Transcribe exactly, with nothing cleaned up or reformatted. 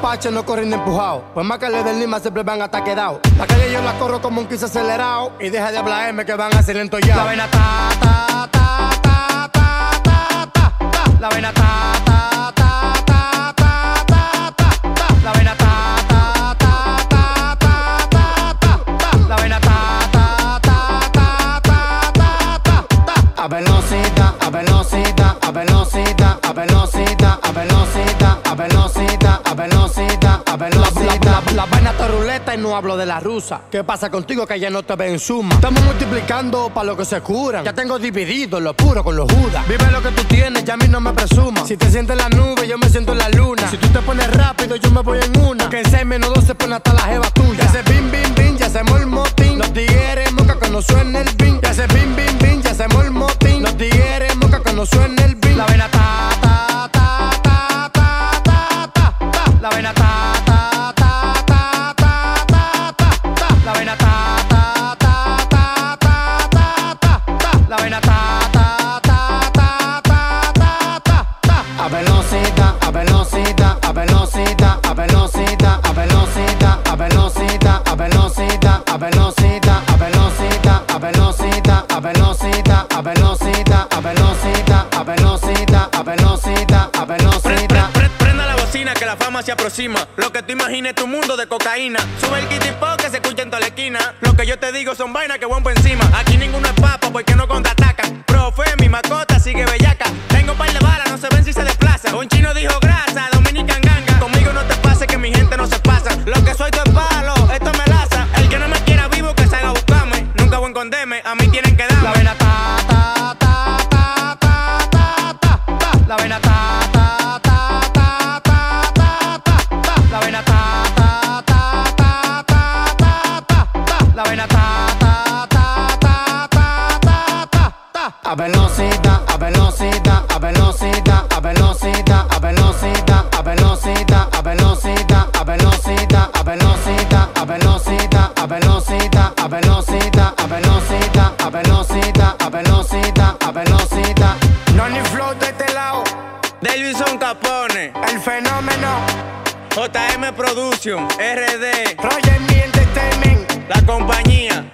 apaches no corren de empujado. Pues más que le den lima siempre van hasta quedado. La calle yo la corro como un quince acelerado. Y deja de hablar M que van a ser lento ya. La vaina ta, ta, ta, ta, ta, ta, ta, ta. La vaina ta, ta, ta, ta, ta, ta, ta, ta. La vaina ta, ta, ta, ta, ta, ta, ta, ta. La vaina ta, ta, ta, ta, ta, ta, ta, ta. A velocidad, a velocidad, a velocidad, a velocidad, a velocidad, a velocidad, a velocidad, a velocidad. La, la, la vaina está ruleta y no hablo de la rusa. ¿Qué pasa contigo que ya no te ven suma? Estamos multiplicando para lo que se curan. Ya tengo dividido lo puro con los judas. Vive lo que tú tienes, ya a mí no me presumas. Si te sientes en la nube, yo me siento en la luna. Si tú te pones rápido, yo me voy en una. Que en seis menos dos se pone hasta la jeva tuya. Ya se bim, bim, bim, ya hacemos el motín. Los tigres moca cuando suena el bim. Ya se bim, bim, bim, ya hacemos el motín. Los tigres moca cuando suena el bim. La vaina ta, ta, ta, ta, ta, ta, ta, ta. La vaina ta, ta, ta, ta, ta, ta, ta, ta. La vaina ta, ta, ta, ta, ta, ta, ta, ta. La vaina ta, ta, ta, ta, ta, ta, ta, ta. A velocidad, a velocidad, a velocidad, a velocidad, a velocidad, a velocidad, a velocidad, a velocidad, a velocidad, a velocidad, a velocidad, a velocidad, a velocidad, a velocidad, a velocidad, a velocidad. Prenda la bocina que la fama se aproxima. Lo que tú imagines tu mundo de cocaína. Sube el kitty pop que se escucha en toda la esquina. Lo que yo te digo son vainas que van por encima. Aquí ninguno es papa porque no contraatacan. Profe, mi mascota sigue bellaca. Tengo un par de balas, no se ven si se desplaza. Un chino dijo grasa, Dominican ganga. Conmigo no te pase que mi gente no se pasa. Lo que soy de palo, esto me laza. El que no me quiera vivo que salga a buscarme. Nunca voy a esconderme, a mí tienen que darme. La vaina ta, ta, ta, ta, ta, ta, ta, ta. La vaina ta, ta, ta, ta, ta, ta, ta. La vaina ta, ta, ta, ta, ta, ta, ta. La vaina ta, ta, ta, ta, ta, ta, ta, ta. A velocidad, a velocidad, a velocidad, a velocidad, a velocidad, a velocidad, a velocidad, a velocidad, a velocidad, a velocidad, a velocidad, a velocidad, a velocidad, a velocidad, a velocidad, a velocidad. No ni flow de este lado. Davidson Capone, El fenómeno. J M Production, R D, Roger Mi Entertainment. la compañía.